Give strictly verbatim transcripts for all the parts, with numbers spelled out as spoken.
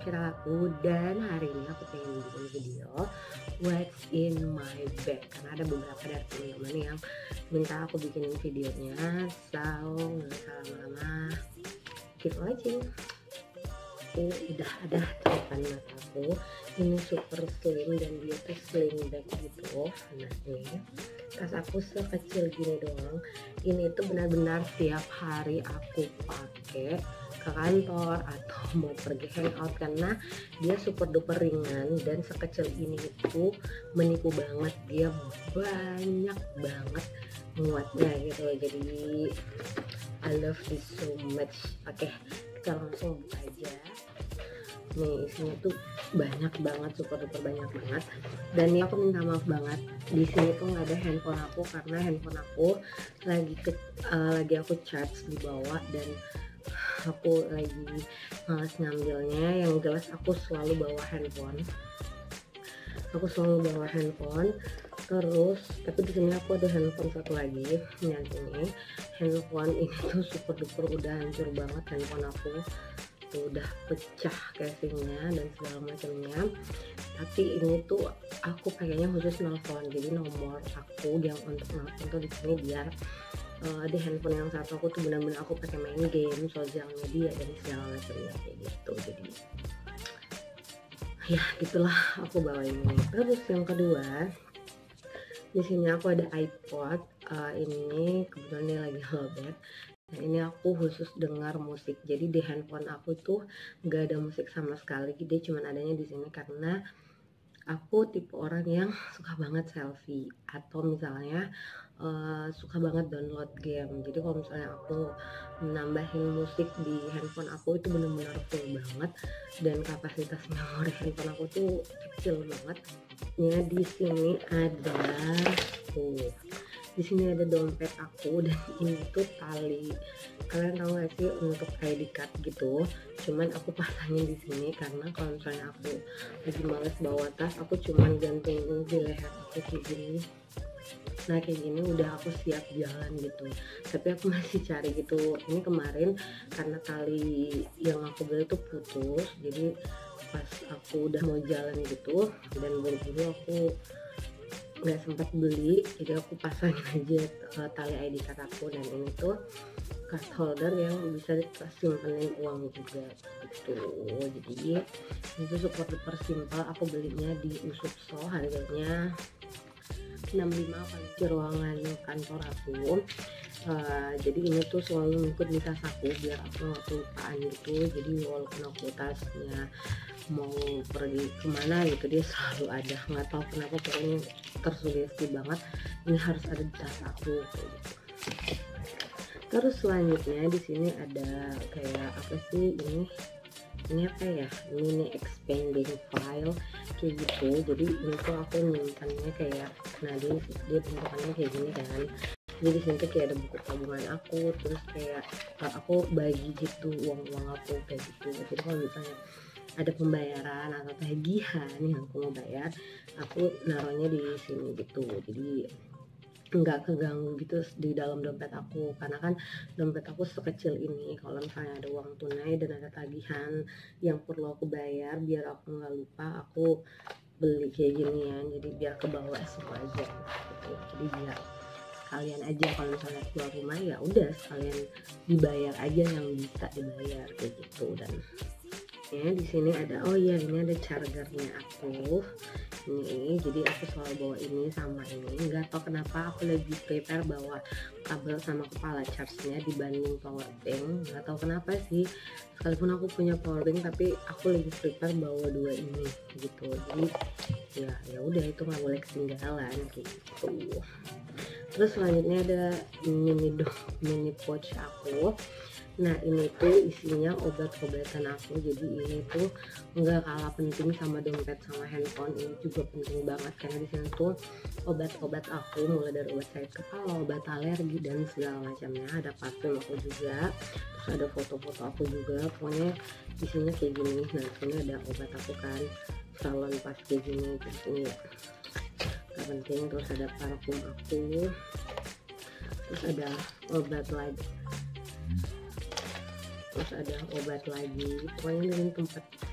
viral aku, dan hari ini aku pengen bikin video what's in my bag karena ada beberapa dari teman-teman yang minta aku bikinin videonya. So nggak usah lama-lama, gitu aja. Ini udah ada di depan mataku, ini super slim dan dia tuh slim bag gitu. Nah ini tas aku sekecil gini doang, ini tuh benar-benar tiap hari aku pakai ke kantor atau mau pergi hangout karena dia super duper ringan dan sekecil ini itu menipu banget, dia banyak banget muatnya gitu. Jadi I love this so much. Oke, kita langsung buka aja. Nih isinya tuh banyak banget, super duper banyak banget. Dan ini aku minta maaf banget, di sini tuh nggak ada handphone aku karena handphone aku lagi ke, uh, lagi aku charge di bawah dan aku lagi malas ngambilnya. Yang jelas aku selalu bawa handphone, aku selalu bawa handphone terus. Tapi di sini aku ada handphone satu lagi. Yang ini handphone ini tuh super duper udah hancur banget handphone aku tuh, udah pecah casingnya dan segala macamnya. Tapi ini tuh aku pakainya khusus nelfon, jadi nomor aku yang untuk nelfon tuh di sini biar uh, di handphone yang satu aku tuh benar-benar aku pakai main game, sosial media dan segala macamnya kayak gitu. Jadi ya gitulah aku bawa ini. Terus yang kedua, di sini aku ada iPod. Uh, ini kebetulan dia lagi lowbat. Nah ini aku khusus dengar musik. Jadi di handphone aku tuh nggak ada musik sama sekali. Dia cuma adanya di sini karena aku tipe orang yang suka banget selfie atau misalnya uh, suka banget download game. Jadi kalau misalnya aku nambahin musik di handphone aku itu benar-benar full banget dan kapasitas memori handphone aku tuh kecil banget. Ya di sini ada tuh. Di sini ada dompet aku dan ini tuh tali. Kalian tahu gak sih untuk I D card gitu? Cuman aku pasangin di sini karena kalau misalnya aku lagi males bawa tas, aku cuman gantungin di leher aku kayak gini. Nah kayak gini udah aku siap jalan gitu. Tapi aku masih cari gitu. Ini kemarin karena tali yang aku beli tuh putus, jadi pas aku udah mau jalan gitu dan buru-buru aku nggak sempat beli, jadi aku pasangin aja uh, tali I D card aku. Dan ini tuh card holder yang bisa simpenin uang juga gitu. Jadi itu super duper simple, aku belinya di Usupso, harganya enam puluh lima di ruangan kantor aku. Uh, jadi ini tuh selalu ngikut di tas aku biar aku nggak kelupaan gitu. Jadi walaupun aku tasnya mau pergi kemana gitu dia selalu ada, nggak tahu kenapa pokoknya tersugesti banget ini harus ada di tas aku kayak gitu. Terus selanjutnya di sini ada kayak apa sih ini ini apa ya, mini expanding file kayak gitu. Jadi ini tuh aku nyimpannya kayak, nah dia, dia bentukannya kayak gini kan. Jadi sini tuh kayak ada buku tabungan aku, terus kayak aku bagi gitu uang-uang aku kayak gitu. Jadi kalau misalnya ada pembayaran atau tagihan yang aku mau bayar, aku naruhnya di sini gitu. Jadi nggak keganggu gitu di dalam dompet aku, karena kan dompet aku sekecil ini. Kalau misalnya ada uang tunai dan ada tagihan yang perlu aku bayar, biar aku nggak lupa, aku beli kayak ginian. Jadi biar ke bawah semua aja gitu. Jadi biar sekalian aja kalau misalnya keluar rumah ya udah sekalian dibayar aja yang bisa dibayar kayak gitu. Dan ya di sini ada, oh ya ini ada chargernya aku ini, jadi aku selalu bawa ini sama ini. Nggak tahu kenapa aku lebih prepare bawa kabel sama kepala charge-nya dibanding power bank. Nggak tahu kenapa sih, sekalipun aku punya power bank tapi aku lebih prepare bawa dua ini gitu. Jadi ya ya udah itu nggak boleh ketinggalan gitu. Terus selanjutnya ada mini dog mini pouch aku. Nah ini tuh isinya obat-obatan aku. Jadi ini tuh nggak kalah penting sama dompet sama handphone. Ini juga penting banget karena di sini tuh obat-obat aku, mulai dari obat sakit kepala, obat alergi dan segala macamnya. Ada parfum aku juga, terus ada foto-foto aku juga. Pokoknya isinya kayak gini. Nah sini ada obat aku kan, salon pas kayak gini, terus ini ya nggak penting. Terus ada parfum aku, terus ada obat lagi terus ada obat lagi. Pokoknya ini tempat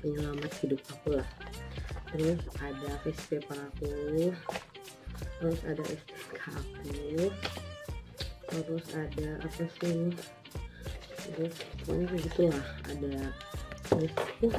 penyelamat hidup aku lah. Terus ada face paper aku, terus ada S T N K aku, terus ada apa sih, terus pokoknya kayak gitulah, ada terus uh,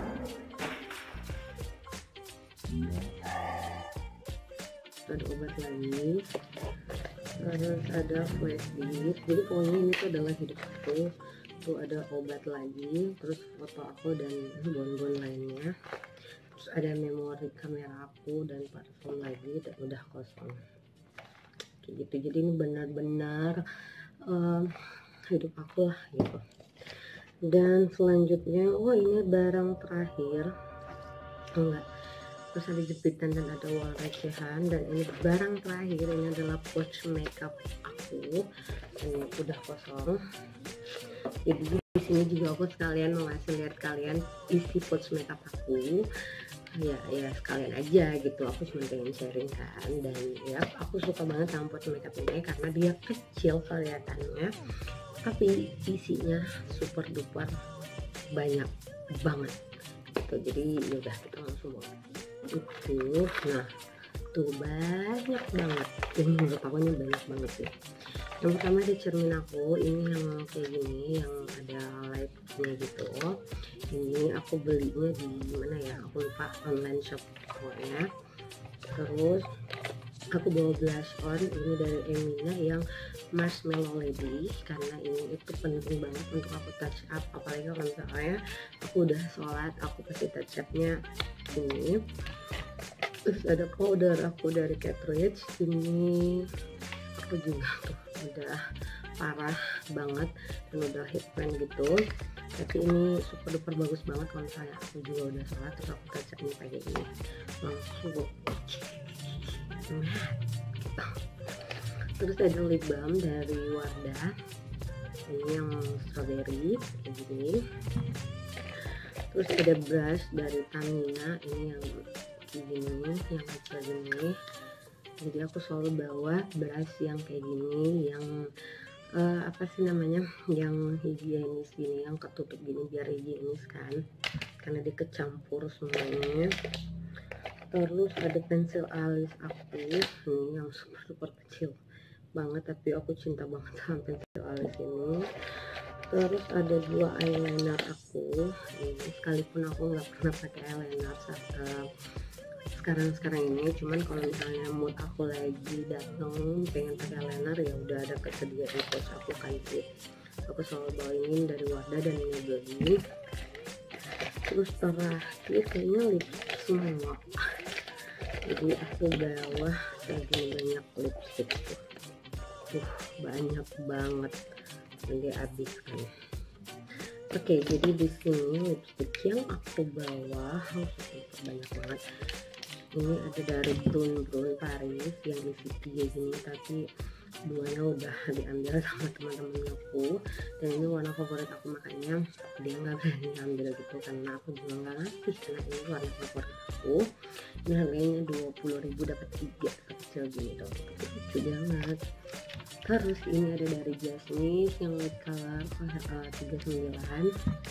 ada obat lagi, terus ada flash disk. Jadi pokoknya ini tuh adalah hidup aku. Tuh ada obat lagi, terus foto aku dan bonbon lainnya, terus ada memori kamera aku dan parfum lagi, dan udah kosong kayak gitu. Jadi ini benar-benar um, hidup aku lah gitu. Dan selanjutnya, oh ini barang terakhir, oh enggak, terus ada jepitan dan ada uang recehan. Dan ini barang terakhir, ini adalah pouch makeup aku, ini udah kosong. Jadi di sini juga aku sekalian mau ngasih lihat kalian isi pouch makeup aku, ya ya sekalian aja gitu, aku cuma pengen sharing kan. Dan ya aku suka banget sama pouch makeup ini karena dia kecil kelihatannya, tapi isinya super duper banyak banget gitu. Jadi yaudah kita langsung bawa itu. Nah tuh banyak banget, ini menurut aku nya banyak banget sih. Yang pertama ada cermin aku, ini yang kayak gini, yang ada lightnya gitu. Ini aku belinya di mana ya, aku lupa, online shop pokoknya. Terus aku bawa blush on, ini dari Emina yang Marshmallow Lady, karena ini itu penting banget untuk aku touch up, apalagi kalau misalnya aku udah sholat, aku pasti touch upnya ini. Terus ada powder aku dari Catrice, ini aku juga tuh udah parah banget dan udah hit plan gitu, tapi ini super duper bagus banget kalau misalnya aku juga udah sholat terus aku touch upnya pakai ini langsung nah, gitu. Terus ada lip balm dari Wardah, ini yang strawberry kayak gini. Terus ada brush dari Tamiya, ini yang kayak gini, yang kecil gini. Jadi aku selalu bawa brush yang kayak gini, yang uh, apa sih namanya, yang higienis gini, yang ketutup gini biar higienis kan, karena dia kecampur semuanya. Terus ada pensil alis aku, ini yang super super kecil banget, tapi aku cinta banget sama pensil alis ini. Terus ada dua eyeliner aku, ini sekalipun aku nggak pernah pakai eyeliner saat uh, sekarang-sekarang ini, cuman kalau misalnya mood aku lagi datang pengen pakai eyeliner, ya udah ada kesedia di pouch aku kan sih. Aku selalu bawain dari Wardah dan ini beli. Terus terakhir kayaknya lipstick semua, jadi aku bawa segini banyak lipstick tuh, tuh banyak banget dan dia habis kan. Oke, jadi di sini lipstick yang aku bawa oh, banyak banget. Ini ada dari Brown Brown Paris yang di tiga gini, tapi duanya udah diambil sama teman-teman aku, dan ini warna favorit aku, makanya dia nggak berani ambil gitu karena aku juga nggak ngasih, karena ini warna favorit aku. Ini harganya dua puluh ribu dapat tiga kecil gini tuh, lucu banget. Terus ini ada dari Jasmine yang light color uh, tiga puluh sembilan.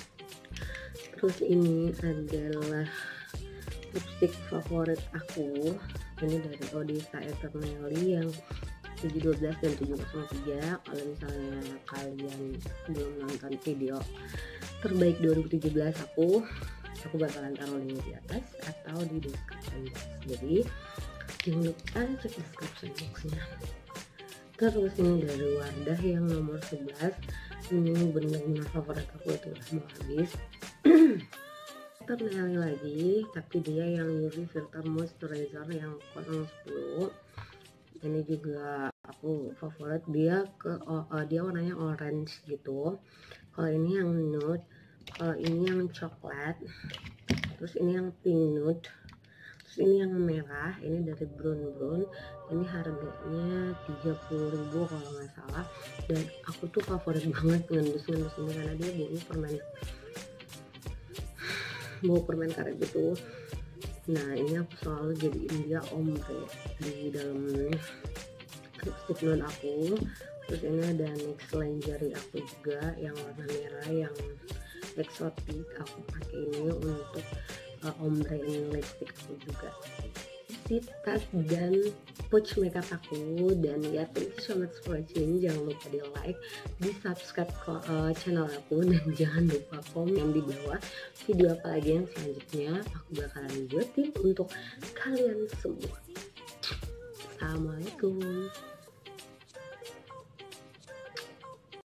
Terus ini adalah lipstick favorit aku, ini dari Odessa Eternelli yang tujuh dua belas dan tujuh nol tiga. Kalau misalnya kalian belum nonton video terbaik dua ribu tujuh belas aku aku bakalan taruh link di atas atau di description box, jadi jangan lupa cek description boxnya. Terus ini dari Wardah yang nomor sebelas, ini benar-benar favorit aku, itu udah mau habis. Eternelli lagi, tapi dia yang U V filter moisturizer yang nol sepuluh. Ini juga aku favorit, dia ke oh, uh, dia warnanya orange gitu. Kalau ini yang nude, kalau ini yang coklat, terus ini yang pink nude, terus ini yang merah, ini dari Brown Brown. Ini harganya tiga puluh ribu kalau nggak salah, dan aku tuh favorit banget ngendus-ngendus ini karena dia baunya permen bau permen karet gitu. Nah ini aku selalu jadiin dia ombre di dalam lipstick nude aku. Terus ini ada NYX lingerie aku juga yang warna merah yang eksotik, aku pakai ini untuk uh, ombre in lipstick aku juga. Si tas dan pouch makeup aku. Dan ya, thank you so much for watching. Jangan lupa di like, di subscribe ke uh, channel aku, dan jangan lupa komen di bawah video apa lagi yang selanjutnya aku bakalan buatin untuk kalian semua. Assalamualaikum.